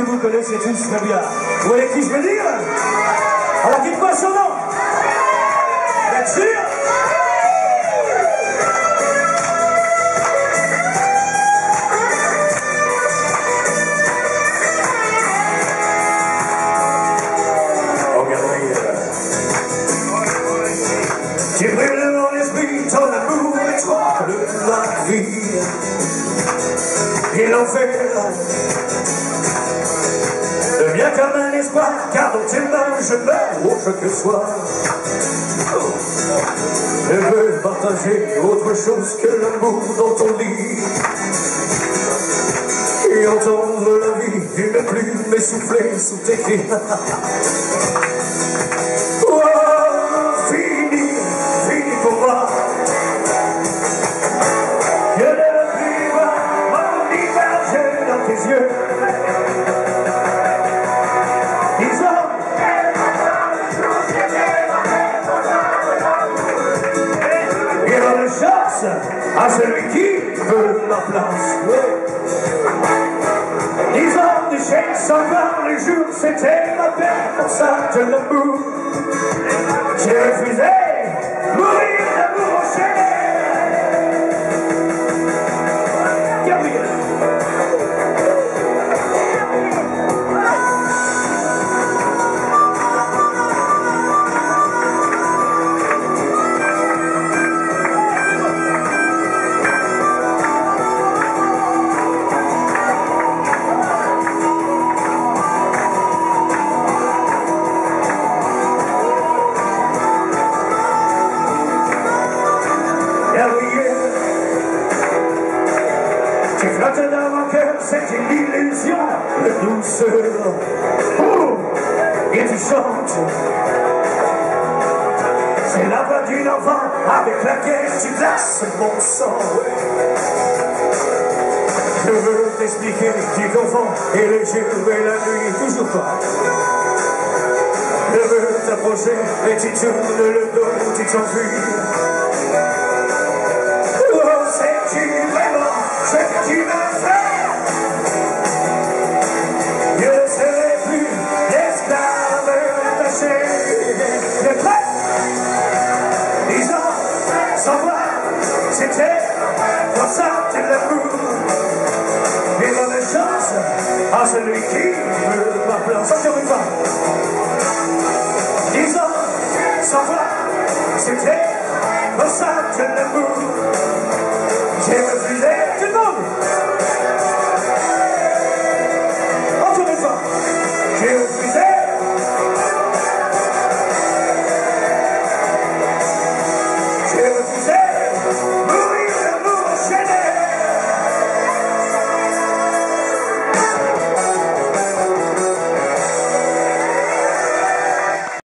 vous connaissez tous très bien. Vous voyez qui je veux dire? Alors dites-moi son nom. Vous êtes sûr? Tu brûles mon esprit, ton amour est trop de la vie et l'enfer devient comme un espoir, car dans tes mains je meurs autre que soi. Je veux partager autre chose que l'amour dans ton lit et entendre la vie une plume essoufflée sous tes cris. À celui qui veut ma place. 10 ans de chaîne sans voir le jour, c'était ma peine, pour ça de l'amour. J'ai refusé mourir d'amour enchaîné. Gabriel. Tu flottes dans mon cœur, c'est une illusion de douceur. Et tu chantes. C'est la voix d'une enfant avec laquelle tu glaces mon sang. Je veux t'expliquer, tu confonds, et le jour et la nuit, toujours pas. Je veux t'approcher, et tu tournes le dos, tu t'enfuis. Sais-tu vraiment ce que tu me fais? Je ne serai plus l'esclave attaché. Le prêt, 10 ans sans voir, c'était pour ça de l'amour. Et bonne chance à celui qui veut ma place. Encore une fois. 10 ans sans voir, c'était pour ça de l'amour.